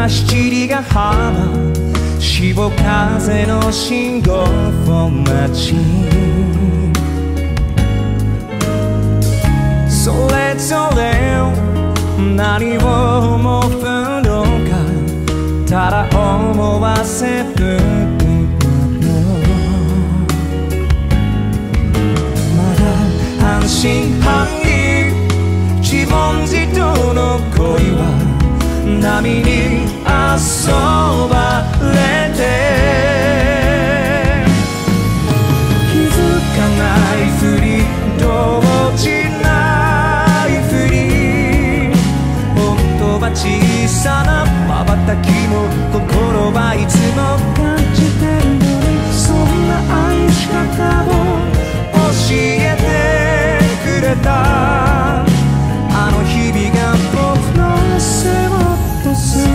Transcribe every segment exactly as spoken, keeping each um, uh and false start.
た七里ヶ浜、潮風の信号待ち、それぞれ何を思うのか、ただ思わせる半信半疑、自問自答の恋は波に遊ばれて、気づかないふり動じないふり、本当は小さな瞬きも心はいつも感じてるのに、そんな愛し方を教えてくれた、あの日々が僕の背を落とす。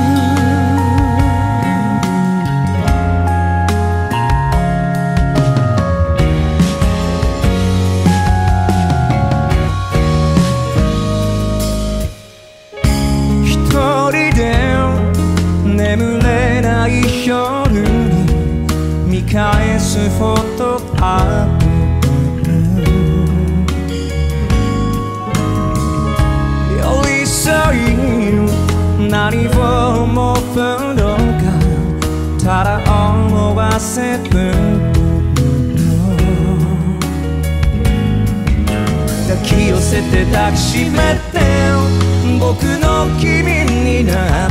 一人で眠れない夜に見返すフォトアルバム、何を思うのか、ただ思わせるの、抱き寄せて抱きしめて僕の君になって、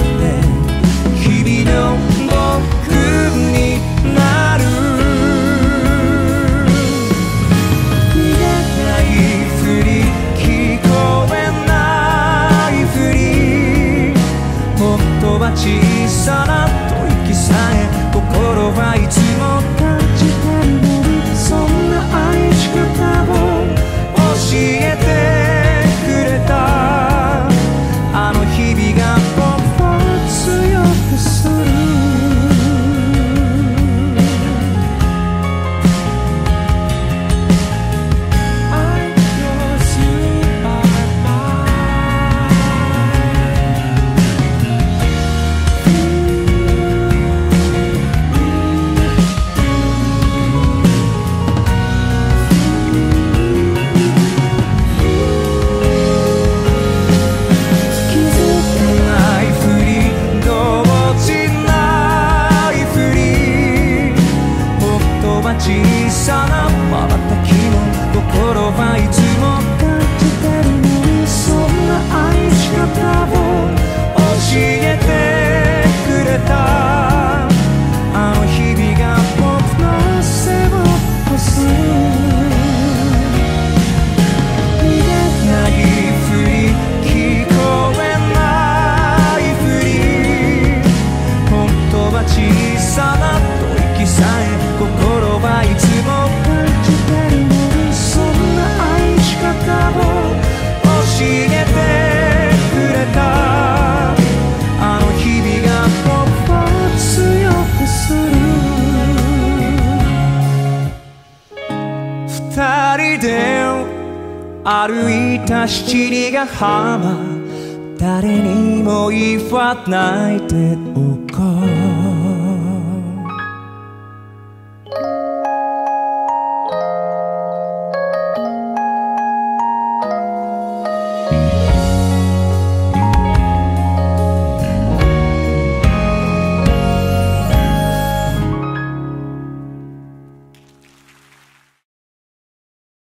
日々の僕になる、見えないふり聞こえないふり、本当は小さな吐息さえ心はいつも感じてるのに、そんな愛し方を教えてくれた、あの日々が僕を強くする。小さな瞬きも心はいつも感じてるのに、そんな愛し方を教えてくれた、あの日々が僕の背を落とす。見えないふり聞こえないふり、本当は小さな吐息さえ心はいつも感じてるのに、そんな愛し方を教えてくれた、あの日々が僕を強くする。二人で歩いた七里ヶ浜、誰にも言わないでおこう、